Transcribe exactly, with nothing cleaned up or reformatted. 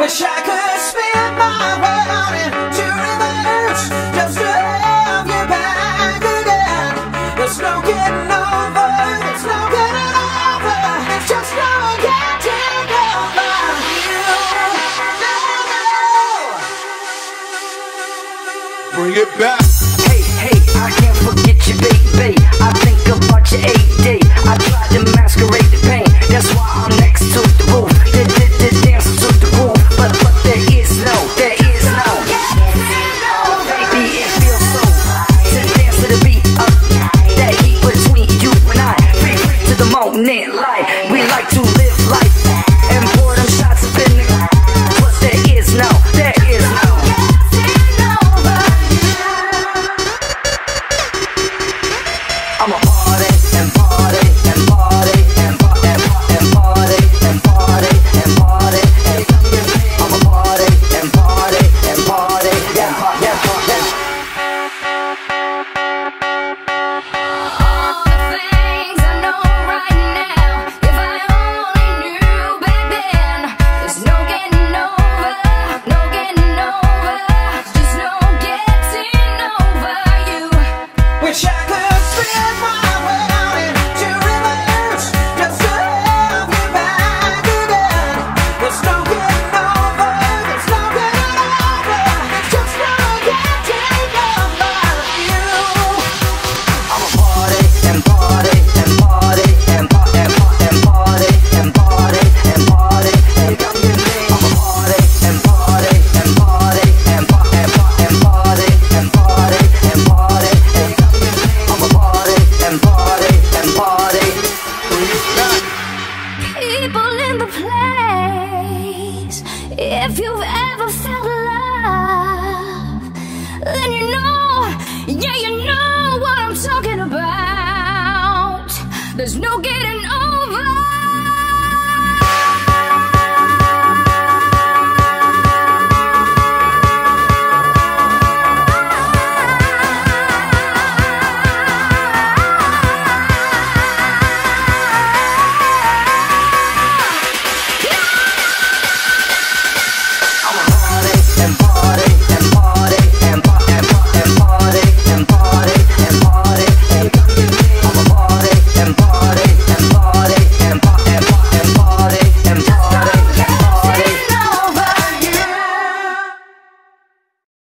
Wish I could spin my world into reverse just to have you back again. There's no getting over, there's no getting over, it's just no getting over you. No, no. Bring it back. Hey, hey, I can't forget you, baby. I think about your A D. I tried to masquerade the pain, that's why I'm next to the roof. The, the, the dancer took the roof, but, but there is no, there is no. Oh, baby, it feels so to dance to the beat of that heat between you and I. Free, free to the moment, like we like to live life and pour them shots up in the. But there is no, there is no. I'm a party and party and party and party and party and party and party and I'm a party and party and party and party and party. All the things I know right now, if I only knew back then, there's no getting over, no getting over, just no getting over you. Wish I could spin my world into reverse just to have you back again. There's no getting over, there's no getting over, just no getting over you. I'm a party and party and party and party and party and party and party and party and I'm a party and party and party and party and party and party and party and I'm a party and party and party. People in the place, if you've ever felt love, then you know, yeah, you know what I'm talking about. There's no getting over.